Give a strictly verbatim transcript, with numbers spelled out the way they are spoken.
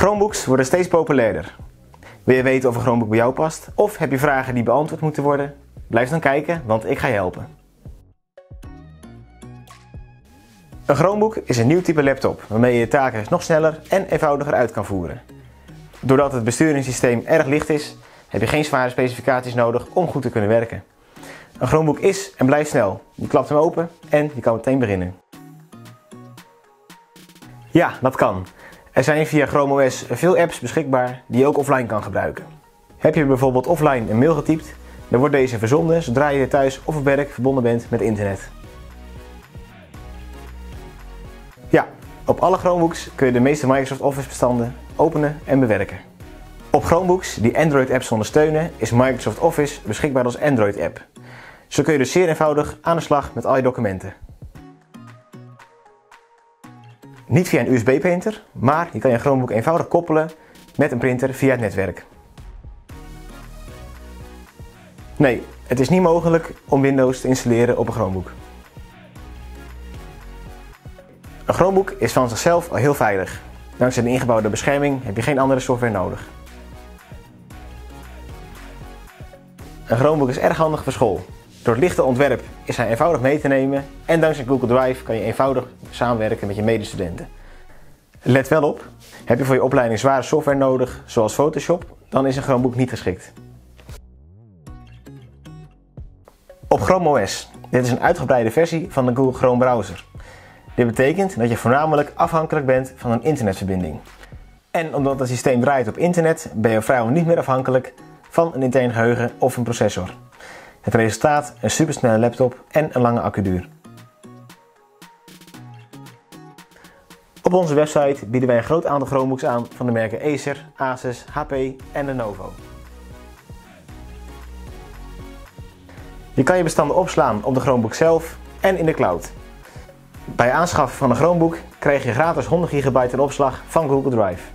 Chromebooks worden steeds populairder. Wil je weten of een Chromebook bij jou past? Of heb je vragen die beantwoord moeten worden? Blijf dan kijken, want ik ga je helpen. Een Chromebook is een nieuw type laptop waarmee je je taken nog sneller en eenvoudiger uit kan voeren. Doordat het besturingssysteem erg licht is, heb je geen zware specificaties nodig om goed te kunnen werken. Een Chromebook is en blijft snel. Je klapt hem open en je kan meteen beginnen. Ja, dat kan. Er zijn via Chrome O S veel apps beschikbaar die je ook offline kan gebruiken. Heb je bijvoorbeeld offline een mail getypt, dan wordt deze verzonden zodra je thuis of op werk verbonden bent met internet. Ja, op alle Chromebooks kun je de meeste Microsoft Office bestanden openen en bewerken. Op Chromebooks die Android apps ondersteunen is Microsoft Office beschikbaar als Android app. Zo kun je dus zeer eenvoudig aan de slag met al je documenten. Niet via een U S B printer, maar je kan je Chromebook eenvoudig koppelen met een printer via het netwerk. Nee, het is niet mogelijk om Windows te installeren op een Chromebook. Een Chromebook is van zichzelf al heel veilig. Dankzij de ingebouwde bescherming heb je geen andere software nodig. Een Chromebook is erg handig voor school. Door het lichte ontwerp is hij eenvoudig mee te nemen en dankzij Google Drive kan je eenvoudig samenwerken met je medestudenten. Let wel op, heb je voor je opleiding zware software nodig, zoals Photoshop, dan is een Chromebook niet geschikt. Op Chrome O S. Dit is een uitgebreide versie van de Google Chrome browser. Dit betekent dat je voornamelijk afhankelijk bent van een internetverbinding. En omdat het systeem draait op internet, ben je vrijwel niet meer afhankelijk van een intern geheugen of een processor. Het resultaat een supersnelle laptop en een lange accuduur. Op onze website bieden wij een groot aantal Chromebooks aan van de merken Acer, Asus, H P en Lenovo. Je kan je bestanden opslaan op de Chromebook zelf en in de cloud. Bij aanschaf van een Chromebook krijg je gratis honderd gigabyte in opslag van Google Drive.